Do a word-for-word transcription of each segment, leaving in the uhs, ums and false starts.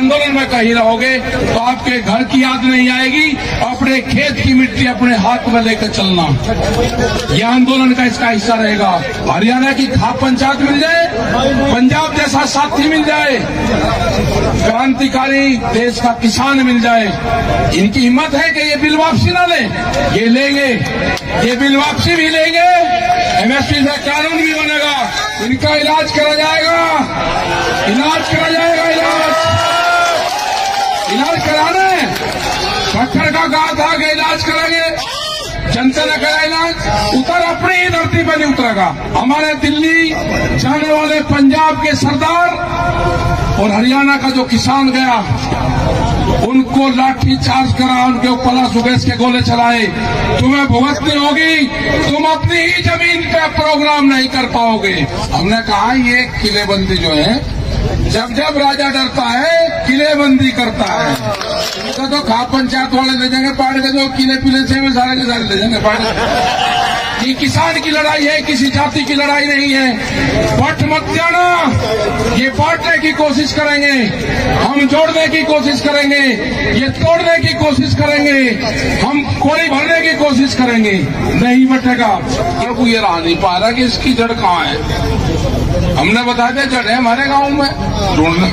आंदोलन में कहीं रहोगे तो आपके घर की याद नहीं आएगी, अपने खेत की मिट्टी अपने हाथ में लेकर चलना। यह आंदोलन का इसका हिस्सा रहेगा। हरियाणा की खाप पंचायत मिल जाए, पंजाब जैसा साथी मिल जाए, क्रांतिकारी देश का किसान मिल जाए, इनकी हिम्मत है कि ये बिल वापसी ना लें, ये लेंगे, ये बिल वापसी भी लेंगे, एमएसपी से कानून भी बनेगा, इनका इलाज करा जाएगा, इलाज करा जाएगा, इलाज इलाज कराने पत्थर का घाव था कि इलाज करेंगे, जनता ने करा इलाज, उतर अपनी ही धरती पर नहीं उतरेगा। हमारे दिल्ली जाने वाले पंजाब के सरदार और हरियाणा का जो किसान गया, उनको लाठी चार्ज करा, उनके ऊपर लाश गैस के गोले चलाए, तुम्हें भुगतनी होगी, तुम अपनी ही जमीन पे प्रोग्राम नहीं कर पाओगे। हमने कहा ये किलेबंदी जो है, जब जब राजा डरता है किलेबंदी करता है, तो, तो खाप पंचायत वाले ले जाएंगे पाड़ के, जो किले पिले से सारे के सारे ले जाएंगे पाड़। ये किसान की लड़ाई है, किसी जाति की लड़ाई नहीं है। बट मत जाना, ये बांटने की कोशिश करेंगे, हम जोड़ने की कोशिश करेंगे, ये तोड़ने की कोशिश करेंगे, हम कोड़ी भरने की कोशिश करेंगे, नहीं बटेगा। प्रभु ये रहा नहीं पा रहा कि इसकी जड़ कहाँ है। हमने बता दिया जड़ है हमारे गांव में, ढूंढने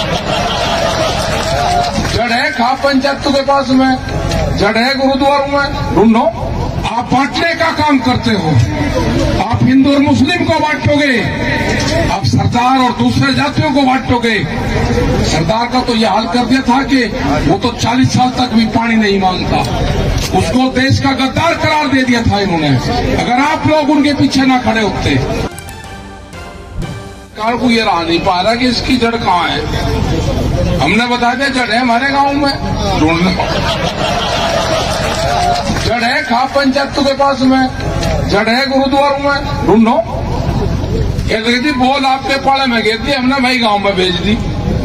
जड़ है खाप पंचायत के पास में, जड़ है गुरुद्वारों में, ढूंढो। आप बांटने का काम करते हो, आप हिंदू और मुस्लिम को बांटोगे, आप सरदार और दूसरे जातियों को बांटोगे। सरदार का तो यह हाल कर दिया था कि वो तो चालीस साल तक भी पानी नहीं मांगता, उसको देश का गद्दार करार दे दिया था इन्होंने। अगर आप लोग उनके पीछे ना खड़े होते, कार को ये रहा नहीं पा रहा कि इसकी जड़ कहाँ है। हमने बता दिया जड़ है हमारे गांव में, ढूंढने जड़ है खाप पंचायत के पास में, जड़ है गुरुद्वारों में, ढूंढो। कह रही थी बोल आपके पाड़े में गई थी, हमने भाई गांव में भेज दी।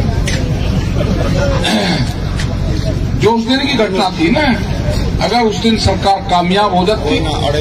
जो उस दिन की घटना थी ना, अगर उस दिन सरकार कामयाब हो जाती,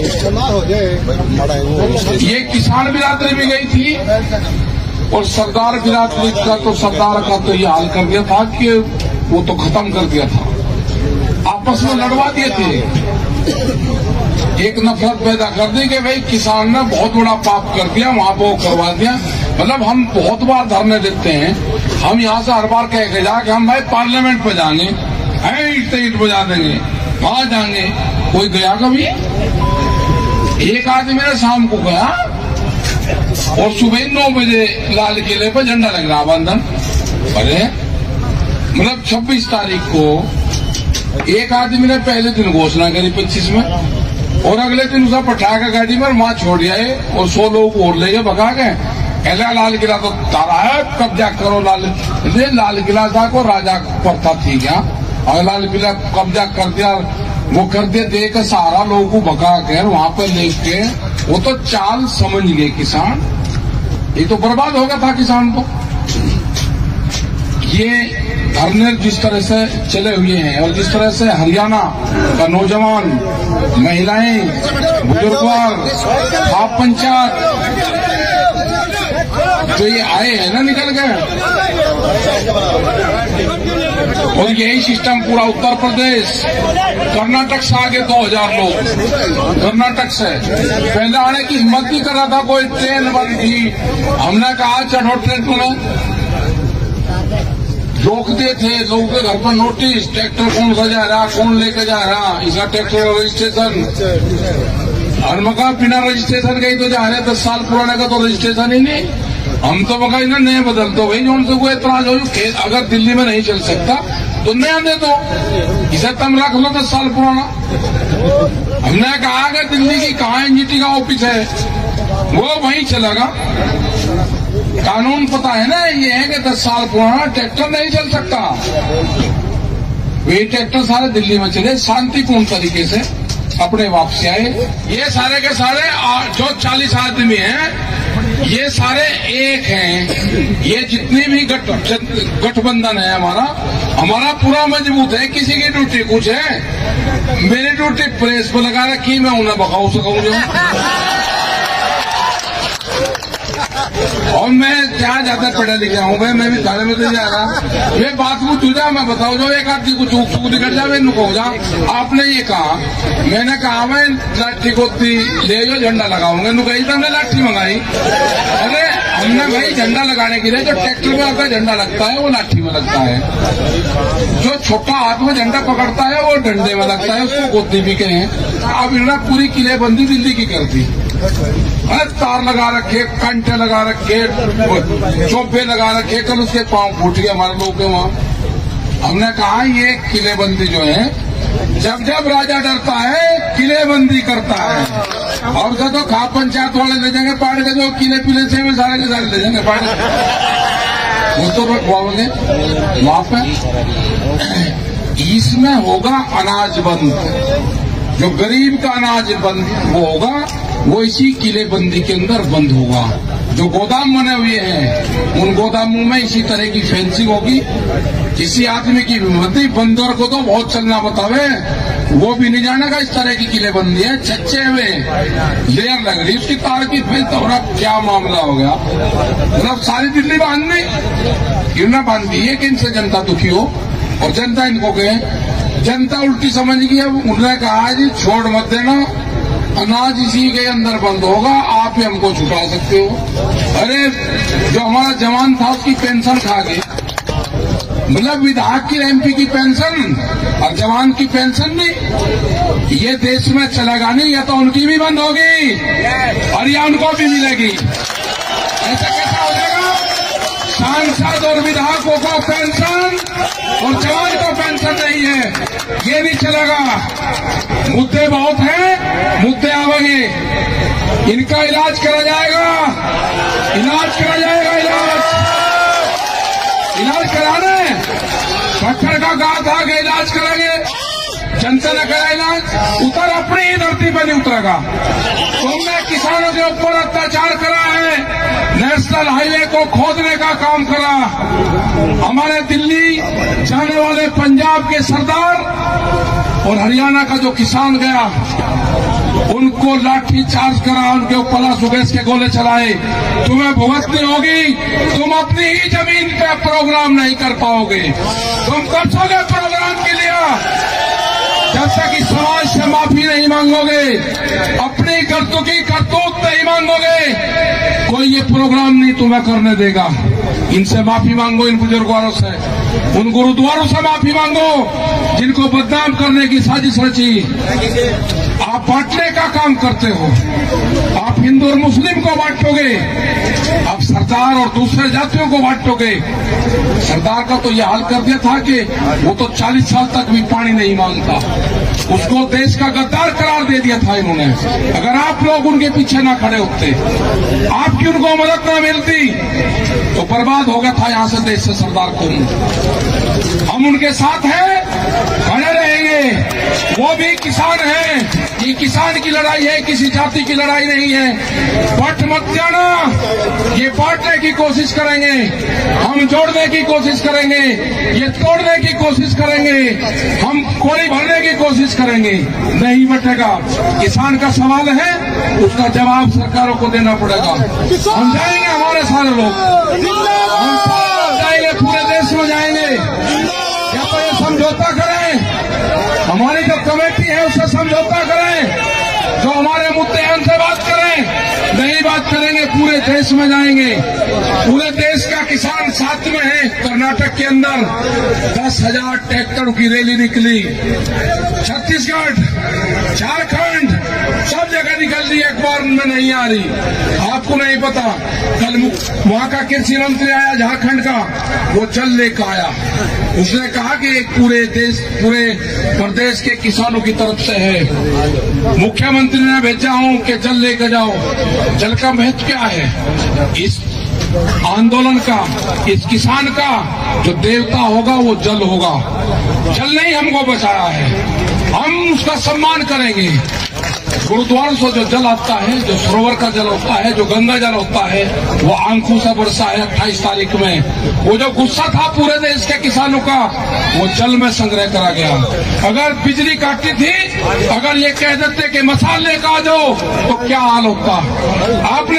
ये किसान बिरादरी भी गई थी और सरदार बिरादरी का तो सरदार का तो ये हाल कर दिया था कि वो तो खत्म कर दिया था, आपस में लड़वा दिए थे। एक नफरत पैदा कर दी कि भाई किसान ने बहुत बड़ा पाप कर दिया, वहां पर वो करवा दिया। मतलब हम बहुत बार धरने देते हैं, हम यहाँ से हर बार कह के जा कि हम भाई पार्लियामेंट पे जाएंगे, ईट ईट बजा देंगे, वहां जाएंगे। कोई गया कभी? एक आदमी ने शाम को गया और सुबह नौ बजे लाल किले पर झंडा लग रहा बंधन। अरे मतलब छब्बीस तारीख को एक आदमी ने पहले दिन घोषणा करी पच्चीस में, और अगले दिन उसे पटाखा गाड़ी में वहां छोड़ आए और सौ लोग को और ले गए भगा गए। कहला लाल किला तो तारा है, कब्जा करो। लाल लाल किला था को राजा पड़ता थी क्या, और लाल किला कब्जा कर दिया, वो कर दिया, दे के सारा लोगों को भगा कर वहां पर लेके, वो तो चाल समझ गए किसान, ये तो बर्बाद हो गया था किसान को। ये धरने जिस तरह से चले हुए हैं और जिस तरह से हरियाणा का नौजवान, महिलाएं, बुजुर्ग, खाप पंचायत जो ये आए हैं ना निकल गए, और यही सिस्टम पूरा उत्तर प्रदेश, कर्नाटक से आगे दो हजार लोग कर्नाटक से पहले आने की हिम्मत नहीं कर रहा था, कोई ट्रेन बंद थी। हमने कहा चढ़ो ट्रेन में, रोक दिए थे लोगों के घर पर नोटिस, ट्रैक्टर कौन सा जा रहा, कौन लेकर जा रहा, इसका ट्रैक्टर रजिस्ट्रेशन, और मका बिना रजिस्ट्रेशन गई तो जा रहे, दस साल पुराने का तो रजिस्ट्रेशन ही नहीं। हम तो मका इन्हें नए बदल दो भाई, जो उनसे कोई एतराज हो, अगर दिल्ली में नहीं चल सकता तो नया दे दो, इसे तुम रख लो दस साल पुराना। हमने कहा कि दिल्ली की कहाँ एनजीटी का ऑफिस है, वो वहीं चलेगा। कानून पता है ना, ये है कि दस साल पुराना ट्रैक्टर नहीं चल सकता। वे ट्रैक्टर सारे दिल्ली में चले, शांतिपूर्ण तरीके से अपने वापसी आए। ये सारे के सारे जो चालीस आदमी हैं, ये सारे एक हैं। ये जितनी भी गठ गठबंधन है हमारा हमारा पूरा मजबूत है। किसी की ड्यूटी कुछ है, मेरी ड्यूटी प्रेस पर लगा रखी, मैं उन्हें बखाऊ सकूं जो, और मैं क्या मैं ज्यादा पढ़ा लिखा हूँ भाई, मैं भी थाने में तो जा रहा ये बात को तुझा मैं बताओ जो एक आदमी को चूक चूक निकल जाए नुको जा। आपने ये कहा, मैंने कहा मैं लाठी को ले जो झंडा लगाऊंगा, नु कही हमने लाठी मंगाई। अरे हमने भाई झंडा लगाने के लिए जो ट्रैक्टर में आता झंडा लगता है वो लाठी में लगता है, जो छोटा हाथ में झंडा पकड़ता है वो डंडे में लगता है, उसको गोदी भी कहें। अब इन्होंने पूरी किलेबंदी दिल्ली की कर दी, तार लगा रखे, कंटे लगा रखे, चौपे लगा रखे, कल उसके पांव फूट गए हमारे लोगों के वहां। हमने कहा ये किलेबंदी जो है, जब जब राजा डरता है किलेबंदी करता है, और उसे तो खा पंचायत वाले ले जाएंगे पाड़ के, जो किले पिले से में सारे के सारे ले जाएंगे पाड़, वो तो रखवाओगे वहां पे। इसमें होगा अनाज बंद, जो गरीब का अनाज बंद वो होगा, वो इसी किलेबंदी के अंदर बंद होगा। जो गोदाम बने हुए हैं उन गोदामों में इसी तरह की फेंसिंग होगी। किसी आदमी की हिम्मती बंदर को तो बहुत चलना बतावे, वो भी नहीं जानेगा इस तरह की किलेबंदी है। छच्चे में लेयर लग रही उसकी तार की, फिर तो क्या मामला हो गया। मतलब सारी दिल्ली बांधनी क्यों ना बांधती है कि इनसे जनता दुखी हो, और जनता इनको कहे। जनता उल्टी समझ गई। अब उन्होंने कहा जी छोड़ मत देना, अनाज इसी के अंदर बंद होगा, आप ही हमको छुटा सकते हो। अरे जो हमारा जवान था उसकी पेंशन खा गए, मतलब विधायक की एमपी की पेंशन और जवान की पेंशन नहीं, ये देश में चलेगा नहीं। या तो उनकी भी बंद होगी और या उनको भी मिलेगी। ऐसा कैसा हो जाएगा? सांसद और विधायकों को पेंशन और जवान को पेंशन नहीं है, ये नहीं चलेगा। मुद्दे बहुत हैं, मुद्दे आवेंगे, इनका इलाज करा जाएगा, इलाज करा जाएगा, इलाज इलाज कराने पत्थर का गांठ था कि इलाज करेंगे, जनता ने करा इलाज, उतर अपनी ही धरती पर नहीं उतरेगा। तुमने किसानों के ऊपर अत्याचार करा है, नेशनल हाईवे को खोदने का काम करा, हमारे दिल्ली जाने वाले पंजाब के सरदार और हरियाणा का जो किसान गया उनको लाठी चार्ज करा, उनके ऊपर लाशों गैस के गोले चलाए। तुम्हें भुगतनी होगी, तुम अपनी ही जमीन पे प्रोग्राम नहीं कर पाओगे। तुम करसोगे प्रोग्राम के लिए जब तक इस समाज से माफी नहीं मांगोगे, अपनी करतूत की करतूत नहीं मांगोगे, कोई ये प्रोग्राम नहीं तुम्हें करने देगा। इनसे माफी मांगो, इन बुजुर्गों से, उन गुरुद्वारों से माफी मांगो जिनको बदनाम करने की साजिश रची। आप बांटने का काम करते हो, आप हिंदू और मुस्लिम को बांटोगे, आप सरदार और दूसरे जातियों को बांटोगे। सरदार का तो यह हाल कर दिया था कि वो तो चालीस साल तक भी पानी नहीं मांगता, उसको देश का गद्दार करार दे दिया था इन्होंने। अगर आप लोग उनके पीछे ना खड़े होते, आपकी उनको मदद न मिलती, तो बर्बाद हो गया था यहां से देश से सरदार को। हम उनके साथ हैं, खड़े रहेंगे। वो भी किसान हैं, ये किसान की लड़ाई है, किसी जाति की लड़ाई नहीं है। बट मत जाना, ये बांटने की कोशिश करेंगे, हम जोड़ने की कोशिश करेंगे, ये तोड़ने की कोशिश करेंगे, हम कोड़ी भरने की कोशिश करेंगे, नहीं बटेगा। किसान का सवाल है, उसका जवाब सरकारों को देना पड़ेगा। हम जाएंगे, हमारे सारे लोग हम जाएंगे, पूरे देश में जाएंगे। या तो ये समझौता करें, हमारी जो कमेटी है उससे समझौता करें, जो हमारे मुद्दे हैं उनसे बात करें, नहीं बात करेंगे पूरे देश में जाएंगे। पूरे देश का किसान साथ में है। कर्नाटक के अंदर दस हजार ट्रैक्टर की रैली निकली, छत्तीसगढ़, झारखंड, सब जगह निकल रही, एक बार में नहीं आ रही। आपको नहीं पता, कल वहां का कृषि मंत्री आया झारखंड का, वो जल लेकर आया। उसने कहा कि एक पूरे देश, पूरे प्रदेश के किसानों की तरफ से है, मुख्यमंत्री ने भेजा हूं कि जल लेकर जाओ। जल का महत्व क्या है इस आंदोलन का, इस किसान का? जो देवता होगा वो जल होगा। जल नहीं हमको बचाया है, हम उसका सम्मान करेंगे। गुरुद्वारों से जो जल आता है, जो सरोवर का जल होता है, जो गंगा जल होता है, वो आंखों से बरसा है अट्ठाईस तारीख में। वो जो गुस्सा था पूरे देश के किसानों का, वो जल में संग्रह करा गया। अगर बिजली काटती थी, अगर ये कह देते कि मसाल लेकर आ जाओ, तो क्या हाल होता? आपने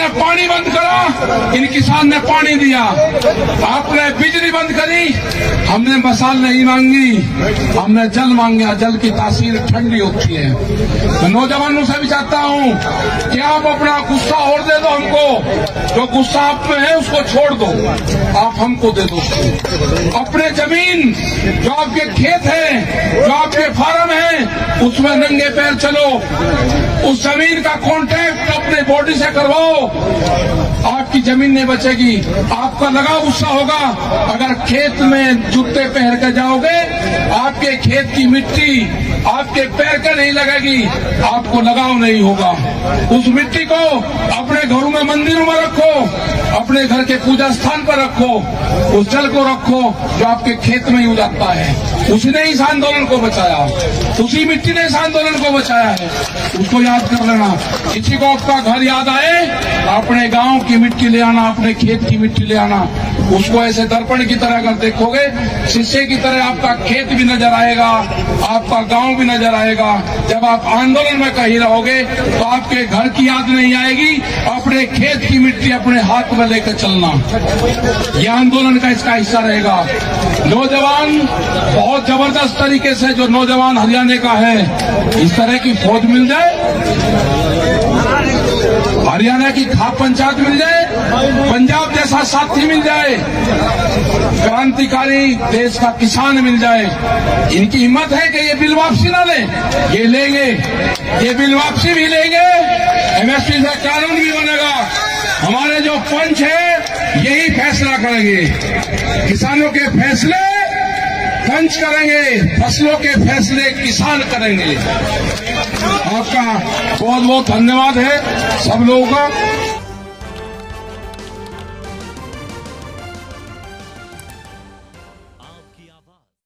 पानी बंद करा, इन किसान ने पानी दिया। आपने बिजली बंद करी, हमने मसाल नहीं मांगी, हमने जल मांगा। जल की तासीर ठंडी होती है। मैं नौजवानों से भी चाहता हूं कि आप अपना गुस्सा और दे दो हमको, जो गुस्सा आप में है उसको छोड़ दो, आप हमको दे दो। अपने जमीन जो आपके खेत है, जो आपके फार्म है, उसमें नंगे पैर चलो, उस जमीन का कॉन्ट्रैक्ट अपने बॉडी से करवाओ। आपकी जमीन नहीं बचेगी, आपका लगाव गुस्सा होगा। अगर खेत में जूते पहन कर जाओगे, आपके खेत की मिट्टी आपके पैर का नहीं लगेगी, आपको लगाव नहीं होगा। उस मिट्टी को अपने घरों में, मंदिरों में रखो, अपने घर के पूजा स्थान पर रखो, उस जल को रखो जो आपके खेत में यूज आता है। उसने इस आंदोलन को बचाया, उसी मिट्टी ने इस आंदोलन को बचाया है, उसको याद कर लेना। किसी को आपका घर याद आए, अपने गांव की मिट्टी ले आना, अपने खेत की मिट्टी ले आना। उसको ऐसे दर्पण की तरह अगर देखोगे, शीशे की तरह आपका खेत भी नजर आएगा, आपका गांव भी नजर आएगा। जब आप आंदोलन में कहीं रहोगे तो आपके घर की याद नहीं आएगी, अपने खेत की मिट्टी अपने हाथ में लेकर चलना। यह आंदोलन का इसका हिस्सा रहेगा। नौजवान बहुत जबरदस्त तरीके से, जो नौजवान हरियाणा का है, इस तरह की फौज मिल जाए, हरियाणा की खाप पंचायत मिल जाए, पंजाब जैसा साथी मिल जाए, क्रांतिकारी देश का किसान मिल जाए। इनकी हिम्मत है कि ये बिल वापसी ना लें, ये लेंगे, ये बिल वापसी भी लेंगे। एमएसपी से कानून भी बनेगा। हमारे जो पंच है यही फैसला करेंगे, किसानों के फैसले पंच करेंगे, फसलों के फैसले किसान करेंगे। आपका बहुत बहुत धन्यवाद है सब लोगों का।